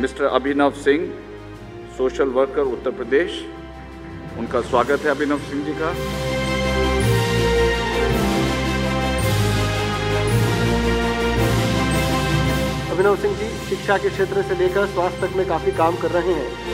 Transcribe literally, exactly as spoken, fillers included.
Mister Abhinav Singh, social worker Uttar Pradesh. उनका स्वागत है अभिनव सिंह जी का। अभिनव सिंह जी शिक्षा के क्षेत्र से लेकर स्वास्थ्य तक में काफ़ी काम कर रहे हैं।